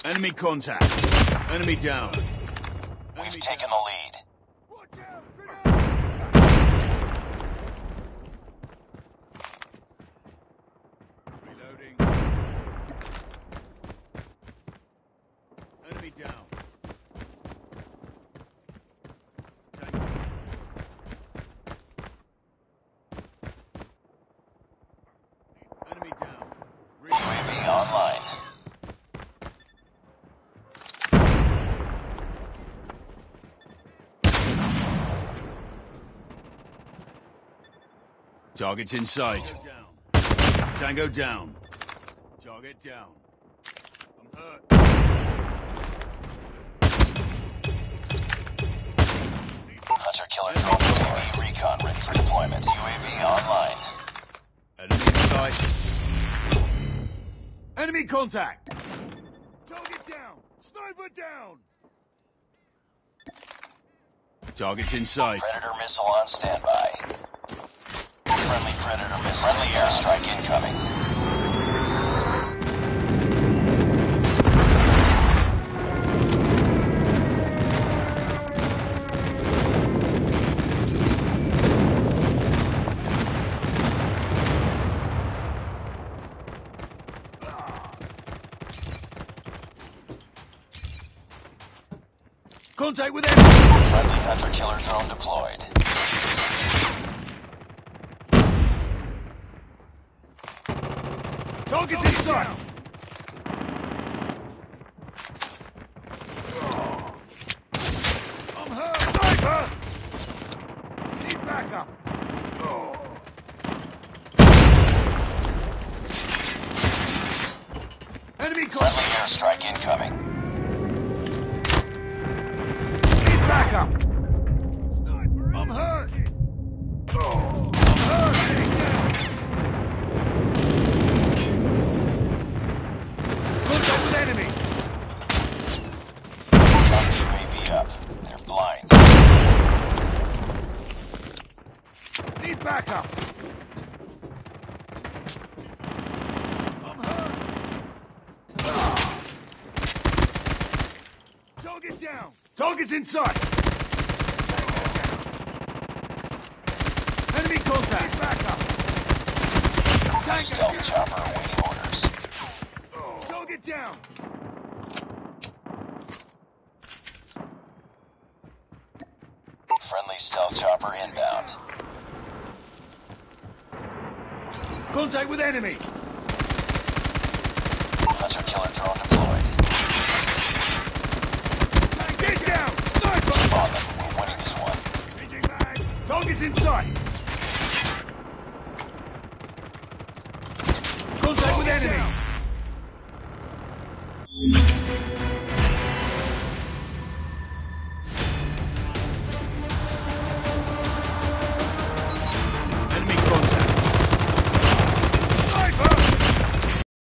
Enemy contact. Enemy down. We've taken the lead. Reloading. Enemy down. Enemy down. UAV online. Target's in sight. Tango down. Target down. I'm hurt. Hunter killer drone UAV recon ready for deployment. UAV online. Enemy in sight. Enemy contact. Target down. Sniper down. Target's in sight. Predator missile on standby. Friendly Predator missile. Friendly airstrike incoming. Contact with enemy. Friendly hunter killer drone deployed. Target's in sight. I'm hurt. Sniper! Need backup. Enemy contact. Friendly airstrike incoming. Need backup. Sniper. I'm hurt. I'm hurt. Heading down. Contact with enemy. UAV up. They're blind. Need backup. I'm hurt. Target down. Target's in sight. Enemy contact. Need backup. Tango. Stealth chopper awaiting orders. Target down. Friendly stealth chopper inbound. Contact with enemy. Hunter killer